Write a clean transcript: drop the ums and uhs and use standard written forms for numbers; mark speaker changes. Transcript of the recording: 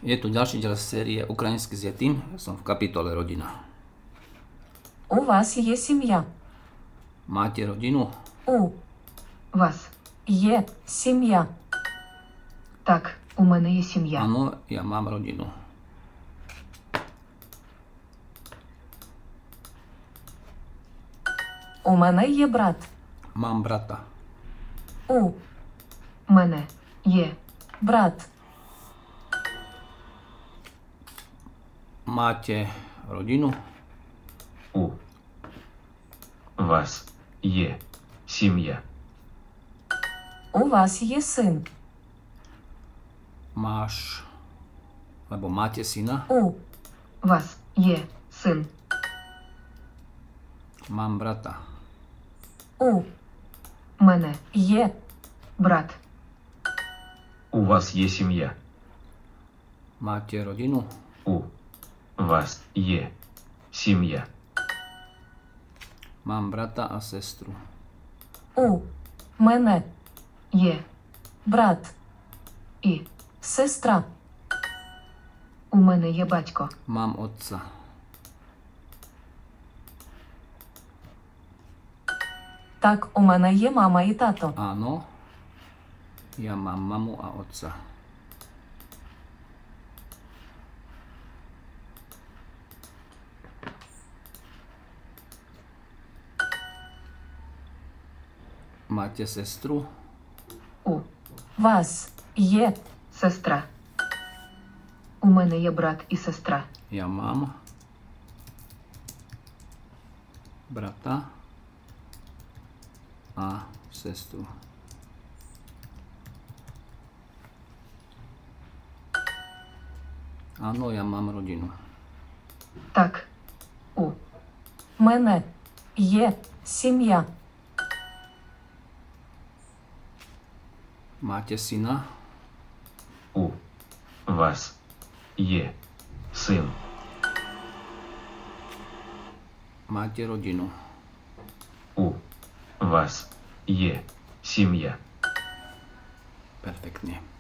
Speaker 1: Je tu ďalší diel série Ukrajinsky s Yetim. Ja som v kapitole rodina.
Speaker 2: У вас є сім'я.
Speaker 1: Máte rodinu?
Speaker 2: У вас є сім'я.
Speaker 3: Так, у мене є сім'я.
Speaker 1: Áno, ja mám rodinu.
Speaker 2: У мене є брат.
Speaker 1: Mám brata.
Speaker 2: У
Speaker 3: Мене є.
Speaker 2: брат.
Speaker 1: Máte rodinu?
Speaker 4: У вас є сім'я.
Speaker 2: У вас є син.
Speaker 1: Máš, alebo máte syna?
Speaker 2: У
Speaker 3: Вас є син.
Speaker 1: Mám brata.
Speaker 2: у
Speaker 3: Мене
Speaker 2: є
Speaker 3: брат.
Speaker 4: У вас є сім'я.
Speaker 1: Máte rodinu?
Speaker 4: У вас є сім'я.
Speaker 1: Mám brata a sestru.
Speaker 2: у мене
Speaker 3: Є.
Speaker 2: брат
Speaker 3: І
Speaker 2: сестра.
Speaker 3: у мене є батько.
Speaker 1: Mám otca.
Speaker 2: Так, у мене є мама і тато.
Speaker 1: Áno, ja mám mamu a otca. Máte sestru?
Speaker 3: У
Speaker 2: Вас є
Speaker 3: сестра. У мене є брат і сестра.
Speaker 1: Ja mám brata a sestru. Áno, ja mám rodinu.
Speaker 3: Так, у
Speaker 2: мене є сім'я.
Speaker 1: Máte syna?
Speaker 4: У вас є син.
Speaker 1: Máte rodinu.
Speaker 4: У вас є сім'я.
Speaker 1: Perfektne.